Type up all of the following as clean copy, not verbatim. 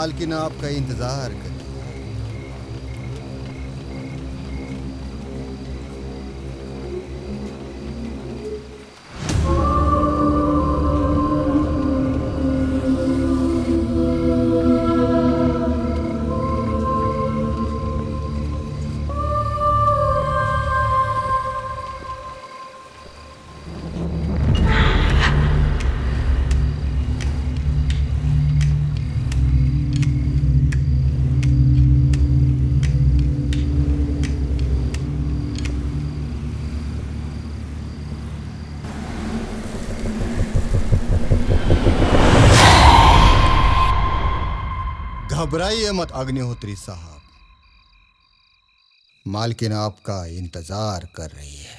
मालकिन आपका इंतजार कर। घबराइए मत अग्निहोत्री साहब, मालकिन आपका इंतजार कर रही है।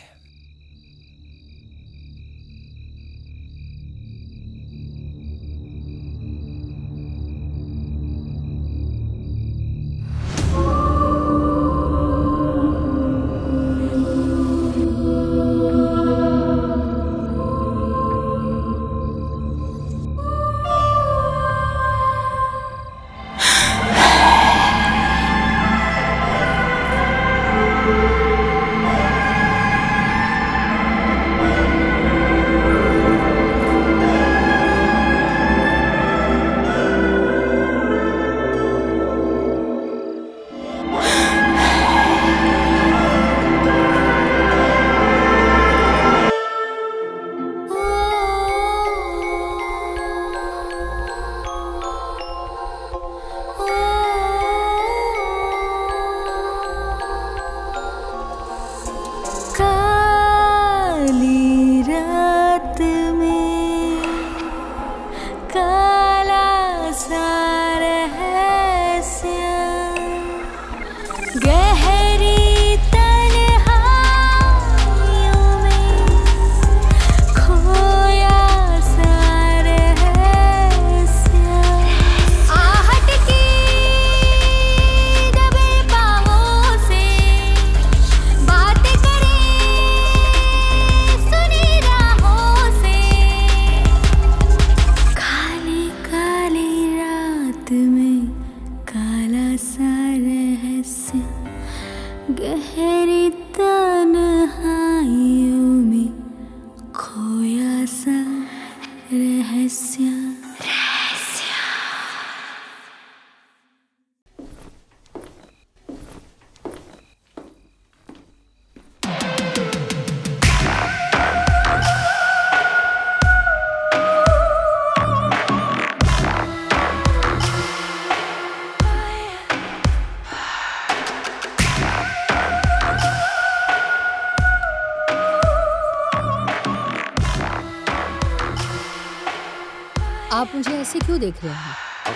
आप मुझे ऐसे क्यों देख रहे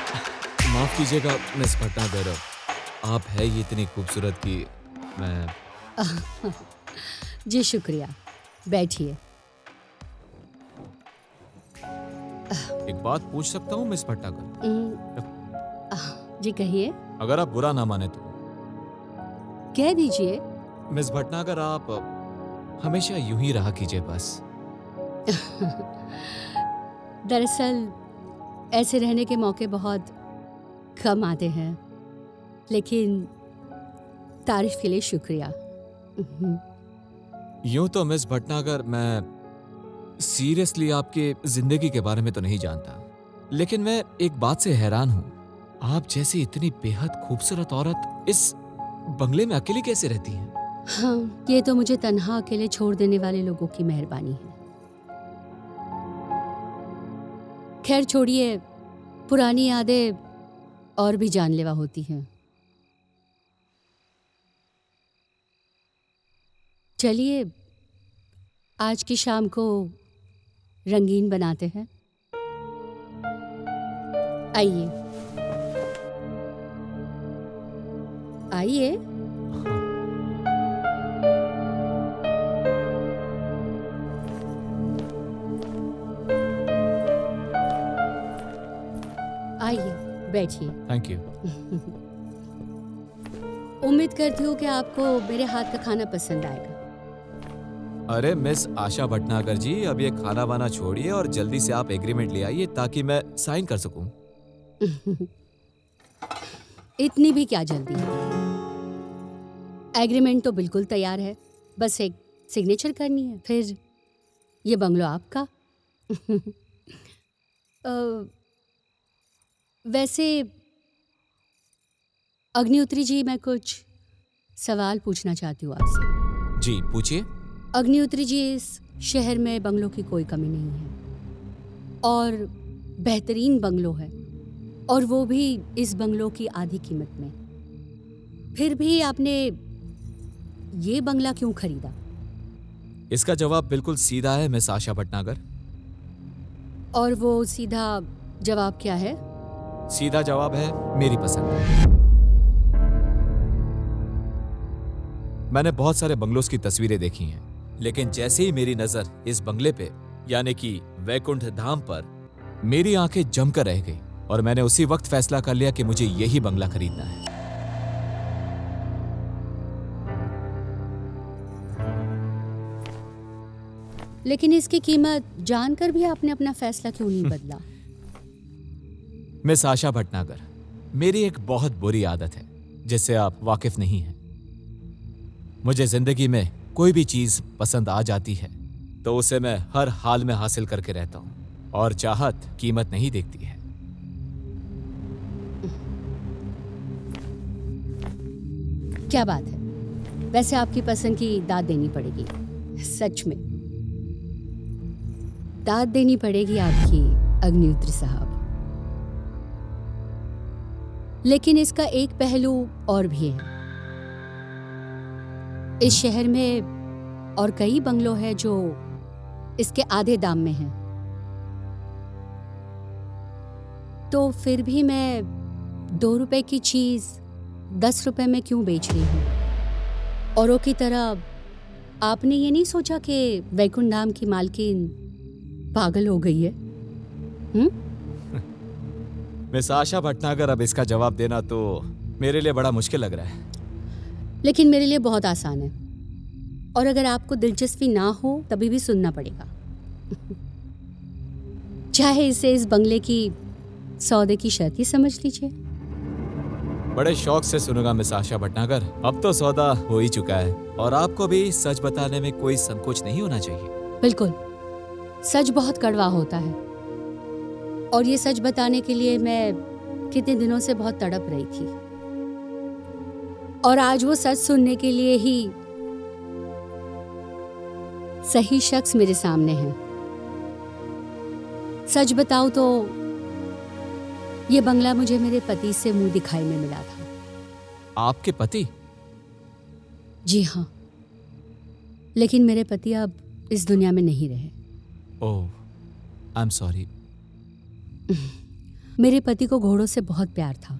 हैं? माफ कीजिएगा मिस भटनागर, आप है ये इतनी खूबसूरत कि मैं जी शुक्रिया, बैठिए। एक बात पूछ सकता हूँ मिस भटनागर? जी कहिए। अगर आप बुरा ना माने तो कह दीजिए। मिस भटनागर, आप हमेशा यूं ही रहा कीजिए बस। दरअसल ऐसे रहने के मौके बहुत कम आते हैं, लेकिन तारीफ के लिए शुक्रिया। यूं तो मिस भटनागर मैं सीरियसली आपके जिंदगी के बारे में तो नहीं जानता, लेकिन मैं एक बात से हैरान हूं, आप जैसी इतनी बेहद खूबसूरत औरत इस बंगले में अकेली कैसे रहती हैं? हाँ, ये तो मुझे तन्हा अकेले छोड़ देने वाले लोगों की मेहरबानी है। खैर छोड़िए, पुरानी यादें और भी जानलेवा होती हैं। चलिए आज की शाम को रंगीन बनाते हैं। आइए आइए। आइए बैठिए। Thank you. उम्मीद करती हूँ कि आपको मेरे हाथ का खाना पसंद आएगा। अरे मिस आशा भटनागर जी, अब ये खाना वाना छोड़िए और जल्दी से आप एग्रीमेंट ले आइए ताकि मैं साइन कर सकूं। इतनी भी क्या जल्दी है? एग्रीमेंट तो बिल्कुल तैयार है, बस एक सिग्नेचर करनी है, फिर ये बंगलो आपका। वैसे अग्निहोत्री जी, मैं कुछ सवाल पूछना चाहती हूँ आपसे। जी पूछिए। अग्निहोत्री जी, इस शहर में बंगलों की कोई कमी नहीं है और बेहतरीन बंगलो है, और वो भी इस बंगलो की आधी कीमत में। फिर भी आपने ये बंगला क्यों खरीदा? इसका जवाब बिल्कुल सीधा है मिस आशा भटनागर। और वो सीधा जवाब क्या है? सीधा जवाब है मेरी पसंद। मैंने बहुत सारे बंगलोज की तस्वीरें देखी हैं, लेकिन जैसे ही मेरी नजर इस बंगले पे यानी कि वैकुंठ धाम पर, मेरी आंखें जमकर रह गई और मैंने उसी वक्त फैसला कर लिया कि मुझे यही बंगला खरीदना है। लेकिन इसकी कीमत जानकर भी आपने अपना फैसला क्यों नहीं बदला? मिस आशा भटनागर, मेरी एक बहुत बुरी आदत है जिससे आप वाकिफ नहीं हैं। मुझे जिंदगी में कोई भी चीज पसंद आ जाती है तो उसे मैं हर हाल में हासिल करके रहता हूं, और चाहत कीमत नहीं देखती है। क्या बात है, वैसे आपकी पसंद की दाद देनी पड़ेगी, सच में दाद देनी पड़ेगी आपकी अग्निहोत्री साहब। लेकिन इसका एक पहलू और भी है। इस शहर में और कई बंगलो है जो इसके आधे दाम में हैं। तो फिर भी मैं 2 रुपए की चीज 10 रुपए में क्यों बेच रही हूँ? औरों की तरह आपने ये नहीं सोचा कि वैकुंठ धाम की मालकिन पागल हो गई है? मिस आशा भटनागर, अब इसका जवाब देना तो मेरे लिए बड़ा मुश्किल लग रहा है। लेकिन मेरे लिए बहुत आसान है, और अगर आपको दिलचस्पी ना हो तभी भी सुनना पड़ेगा। चाहे इसे इस बंगले की सौदे की शर्त ही समझ लीजिए। बड़े शौक से सुनूंगा मिस आशा भटनागर। अब तो सौदा हो ही चुका है और आपको भी सच बताने में कोई संकोच नहीं होना चाहिए। बिल्कुल, सच बहुत कड़वा होता है, और ये सच बताने के लिए मैं कितने दिनों से बहुत तड़प रही थी, और आज वो सच सुनने के लिए ही सही शख्स मेरे सामने है। सच बताऊं तो ये बंगला मुझे मेरे पति से मुंह दिखाई में मिला था। आपके पति? जी हाँ, लेकिन मेरे पति अब इस दुनिया में नहीं रहे। Oh, I am sorry. मेरे पति को घोड़ों से बहुत प्यार था।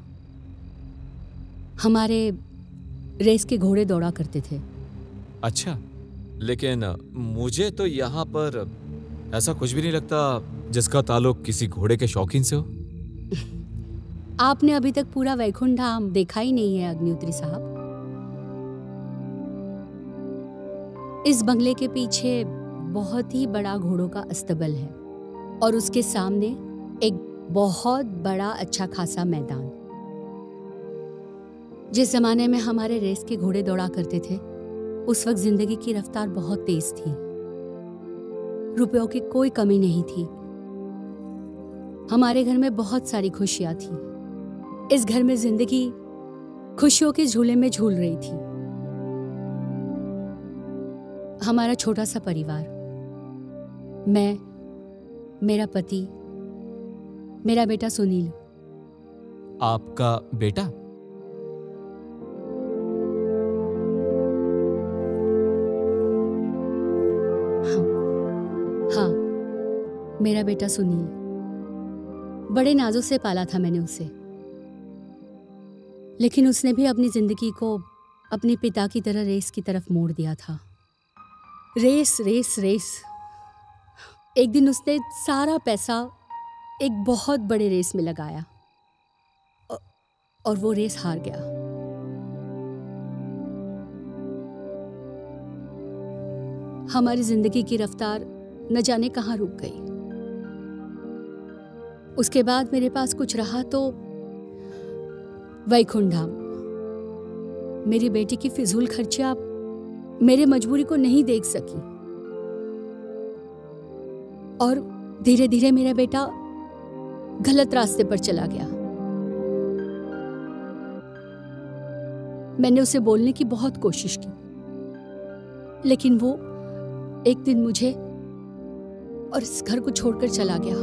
हमारे रेस के घोड़े दौड़ा करते थे। अच्छा, लेकिन मुझे तो यहाँ पर ऐसा कुछ भी नहीं लगता जिसका ताल्लुक किसी घोड़े के शौकीन से हो। आपने अभी तक पूरा वैकुंठ धाम देखा ही नहीं है अग्निहोत्री साहब। इस बंगले के पीछे बहुत ही बड़ा घोड़ों का अस्तबल है, और उसके सामने एक बहुत बड़ा अच्छा खासा मैदान। जिस जमाने में हमारे रेस के घोड़े दौड़ा करते थे, उस वक्त जिंदगी की रफ्तार बहुत तेज थी। रुपयों की कोई कमी नहीं थी। हमारे घर में बहुत सारी खुशियां थी। इस घर में जिंदगी खुशियों के झूले में झूल रही थी। हमारा छोटा सा परिवार, मैं, मेरा पति, मेरा बेटा सुनील। आपका बेटा? हाँ, मेरा बेटा सुनील। बड़े नाजों से पाला था मैंने उसे, लेकिन उसने भी अपनी जिंदगी को अपने पिता की तरह रेस की तरफ मोड़ दिया था। Race race race. एक दिन उसने सारा पैसा एक बहुत बड़े रेस में लगाया, और वो रेस हार गया। हमारी जिंदगी की रफ्तार न जाने कहां रुक गई। उसके बाद मेरे पास कुछ रहा वैकुंठ धाम। मेरी बेटी की फिजूल खर्चा मेरे मजबूरी को नहीं देख सकी और धीरे धीरे मेरा बेटा गलत रास्ते पर चला गया। मैंने उसे बोलने की बहुत कोशिश की, लेकिन वो एक दिन मुझे और इस घर को छोड़कर चला गया।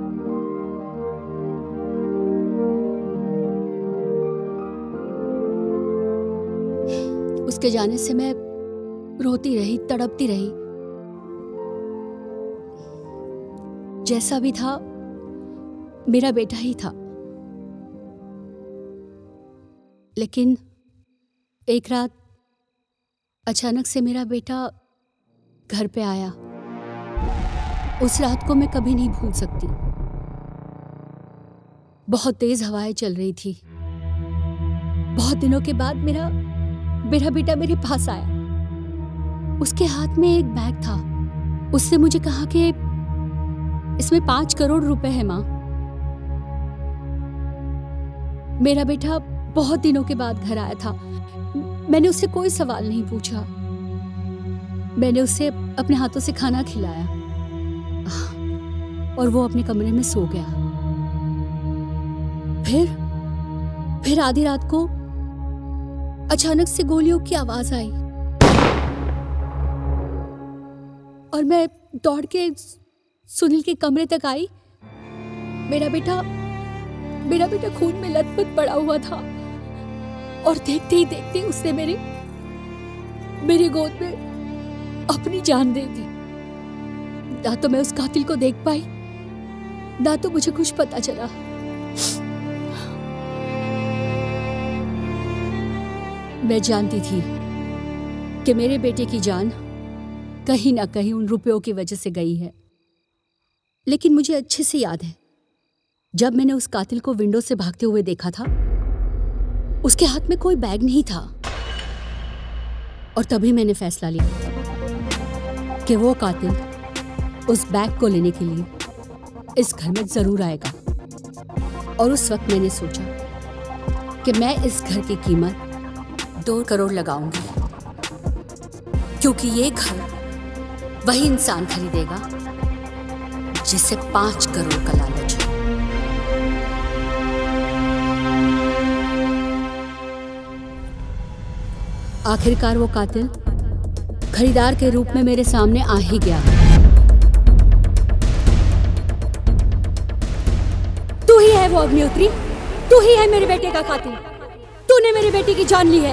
उसके जाने से मैं रोती रही, तड़पती रही। जैसा भी था मेरा बेटा ही था। लेकिन एक रात अचानक से मेरा बेटा घर पे आया। उस रात को मैं कभी नहीं भूल सकती। बहुत तेज हवाएं चल रही थी। बहुत दिनों के बाद मेरा बेटा मेरे पास आया। उसके हाथ में एक बैग था। उसने मुझे कहा कि इसमें 5 करोड़ रुपए है मां। मेरा बेटा बहुत दिनों के बाद घर आया था। मैंने उससे कोई सवाल नहीं पूछा। मैंने उसे अपने हाथों से खाना खिलाया और वो अपने कमरे में सो गया। फिर आधी रात को अचानक से गोलियों की आवाज आई और मैं दौड़ के सुनील के कमरे तक आई। मेरा बेटा खून में लथपथ पड़ा हुआ था और देखते ही देखते उसने मेरी गोद में अपनी जान दे दी। ना तो मैं उस कातिल को देख पाई, ना तो मुझे कुछ पता चला। मैं जानती थी कि मेरे बेटे की जान कहीं ना कहीं उन रुपयों की वजह से गई है। लेकिन मुझे अच्छे से याद है, जब मैंने उस कातिल को विंडो से भागते हुए देखा था, उसके हाथ में कोई बैग नहीं था। और तभी मैंने फैसला लिया कि वो कातिल उस बैग को लेने के लिए इस घर में जरूर आएगा। और उस वक्त मैंने सोचा कि मैं इस घर की कीमत 2 करोड़ लगाऊंगी, क्योंकि ये घर वही इंसान खरीदेगा जिसे 5 करोड़ का लालच है। आखिरकार वो कातिल खरीदार के रूप में मेरे सामने आ ही गया। तू ही है वो अग्निहोत्री, तू ही है मेरे बेटे का कातिल। तूने मेरे बेटे की जान ली है।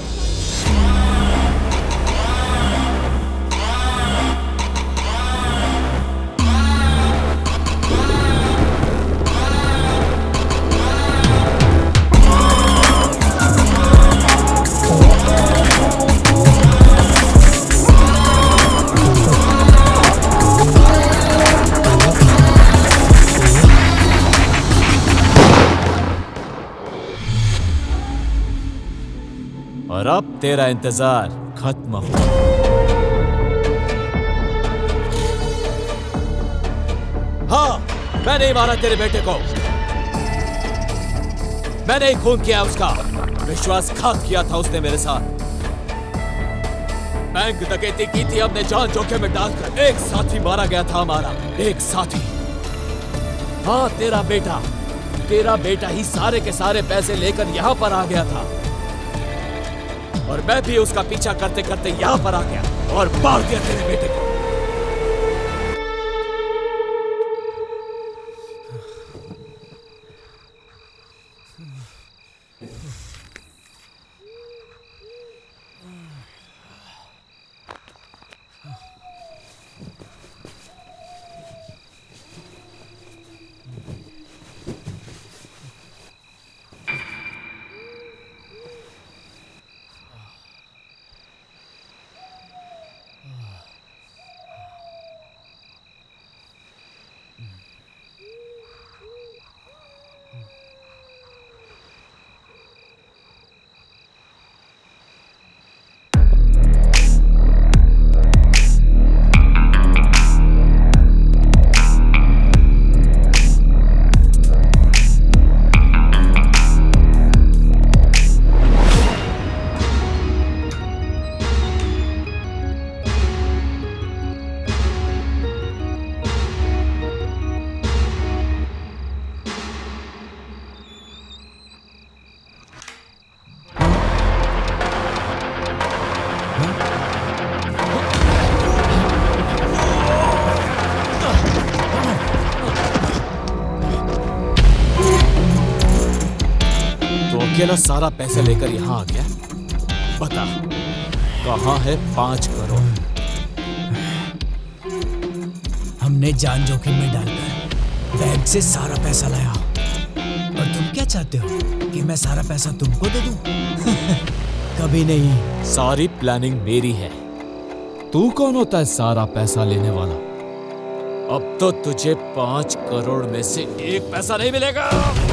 और अब तेरा इंतजार खत्म हो। हाँ, मैंने ही मारा तेरे बेटे को। मैंने ही खून किया उसका। विश्वासघात किया था उसने मेरे साथ। बैंक डकैती की थी, हमने जान जोखिम में डालकर। एक साथी मारा गया था हमारा, एक साथी। हाँ, तेरा बेटा ही सारे के सारे पैसे लेकर यहां पर आ गया था और मैं भी उसका पीछा करते करते यहां पर आ गया और मार दिया तेरे बेटे को। अकेला सारा पैसा लेकर यहाँ आ गया। बता, कहाँ है 5 करोड़? हमने जान जोखिम में डालकर बैंक से सारा पैसा लाया। और तुम क्या चाहते हो कि मैं सारा पैसा तुमको दे दूं? कभी नहीं। सारी प्लानिंग मेरी है। तू कौन होता है सारा पैसा लेने वाला? अब तो तुझे 5 करोड़ में से 1 पैसा नहीं मिलेगा।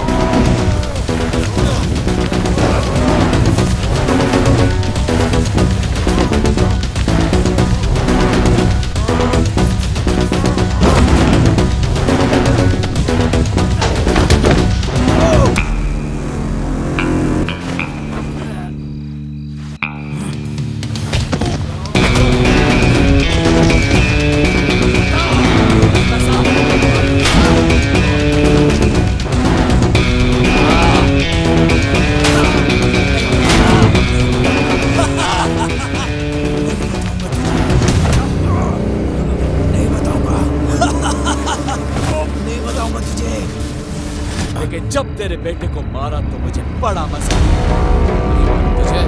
जब तेरे बेटे को मारा तो मुझे बड़ा मजा आया। नहीं मालूम तुझे?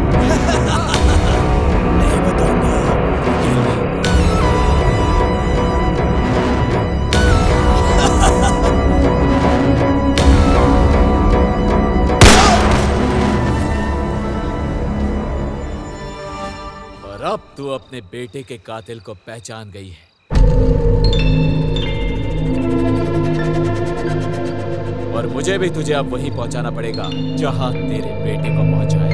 नहीं बताऊंगा। और अब तू अपने बेटे के कातिल को पहचान गई है। और मुझे भी तुझे अब वहीं पहुंचाना पड़ेगा जहां तेरे बेटे को पहुंचाया।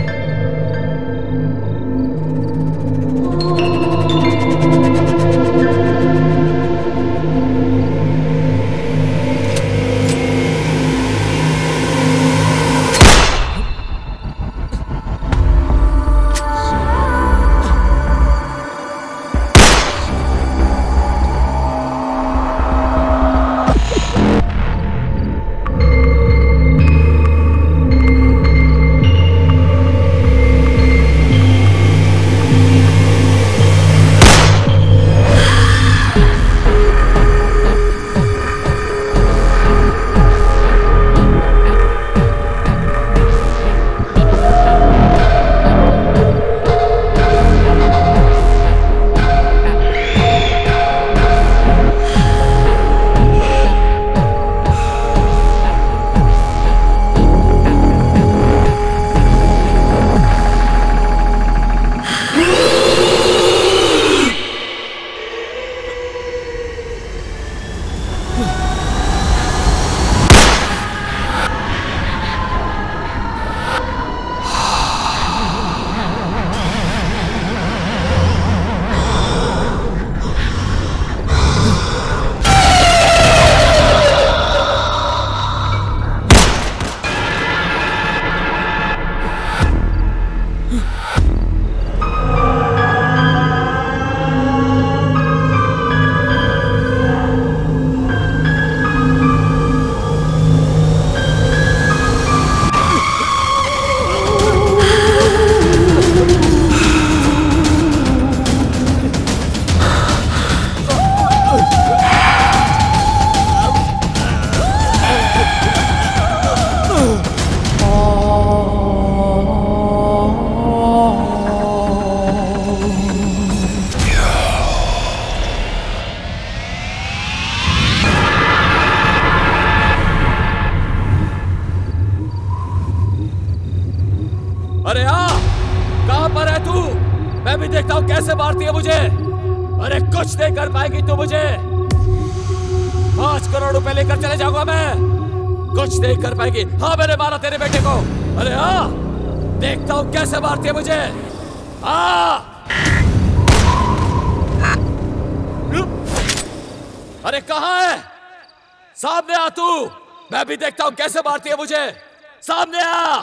अरे कहां पर है तू? मैं भी देखता हूं कैसे मारती है मुझे। अरे कुछ नहीं कर पाएगी तू मुझे। 5 करोड़ रुपए लेकर चले जाऊंगा मैं। कुछ नहीं कर पाएगी। हाँ, मैंने मारा तेरे बेटे को। अरे देखता हूं कैसे मारती है मुझे। अरे कहां है? सामने आ तू। मैं भी देखता हूं कैसे मारती है मुझे। सामने आ।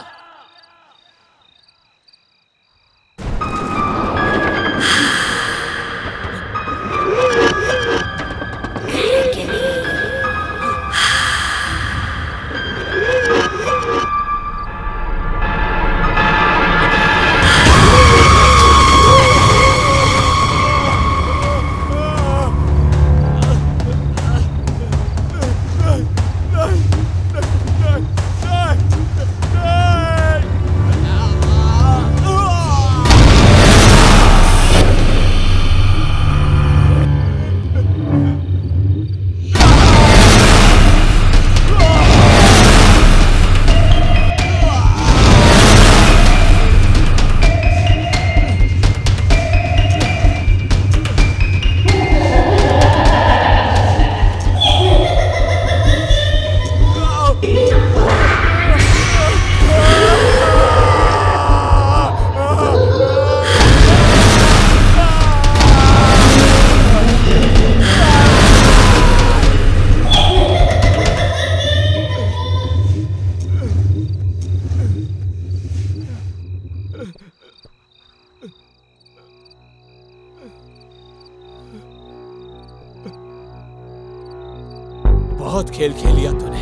बहुत खेल खेल लिया तूने।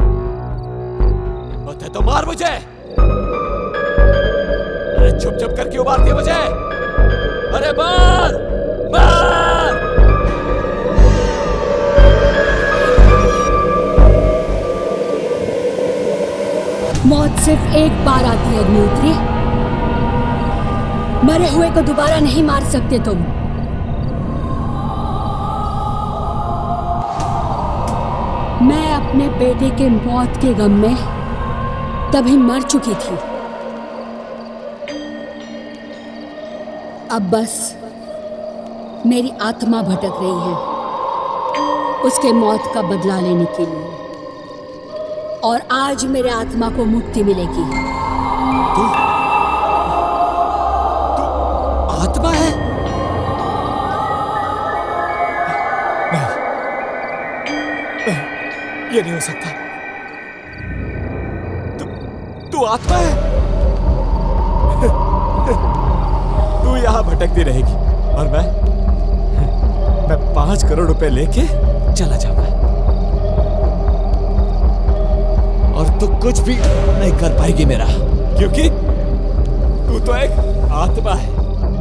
हिम्मत है तो मार मुझे। अरे छुप छुप कर क्यों मारती है मुझे? अरे मार मार। मौत सिर्फ एक बार आती है अग्निहोत्री। मरे हुए को दोबारा नहीं मार सकते तुम। मैं अपने बेटे के मौत के गम में तभी मर चुकी थी। अब बस मेरी आत्मा भटक रही है उसके मौत का बदला लेने के लिए, और आज मेरे आत्मा को मुक्ति मिलेगी। तू आत्मा है? नहीं, ये नहीं हो सकता। तू आत्मा है? तू यहां भटकती रहेगी और मैं 5 करोड़ रुपए लेके चला जाऊंगा, और तू कुछ भी नहीं कर पाएगी मेरा, क्योंकि तू तो एक आत्मा है।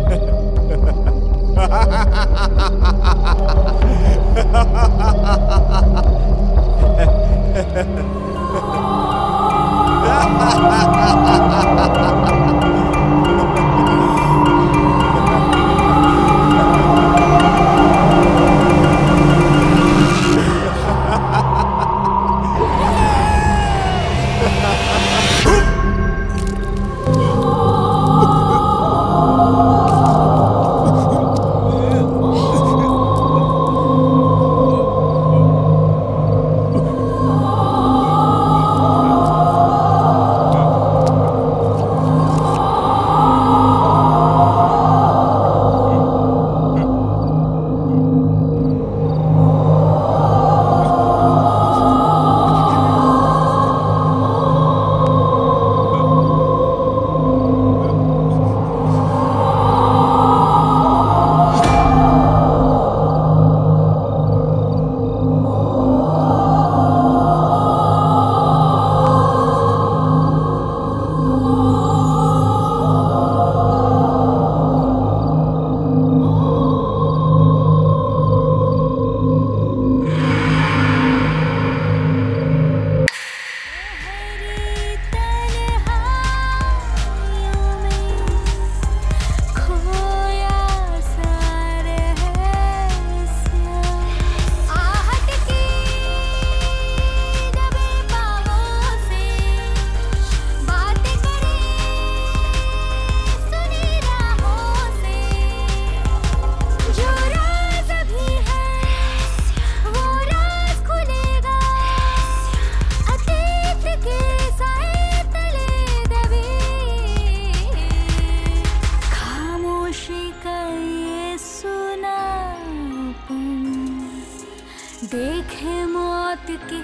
देखे मौत के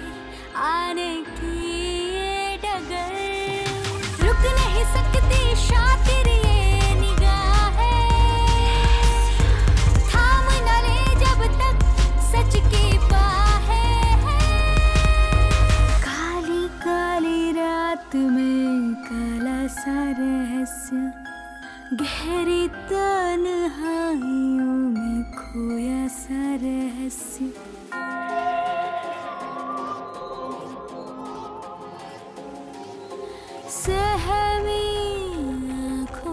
आने की ये डगर, रुक नहीं सकती शातिर ये निगाहें, थाम न ले जब तक सच की बाहें हैं। काली काली रात में काला सा रहस्य, गहरी तन्हाइयों में खोया सा रहस्य। सहमी आँखों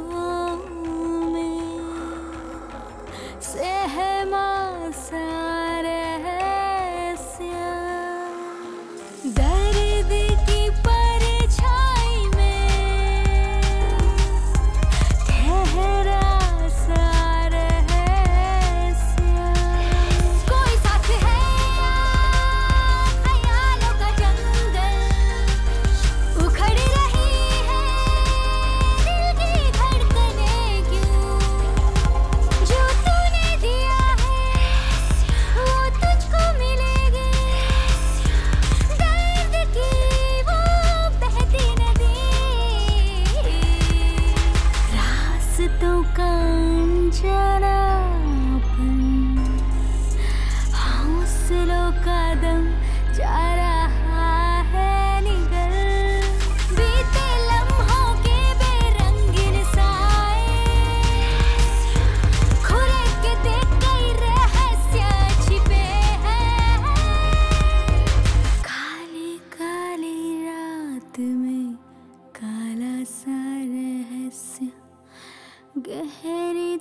गहरी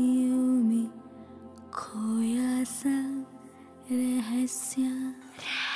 तन्हाइयों में खोया सा रहस्य।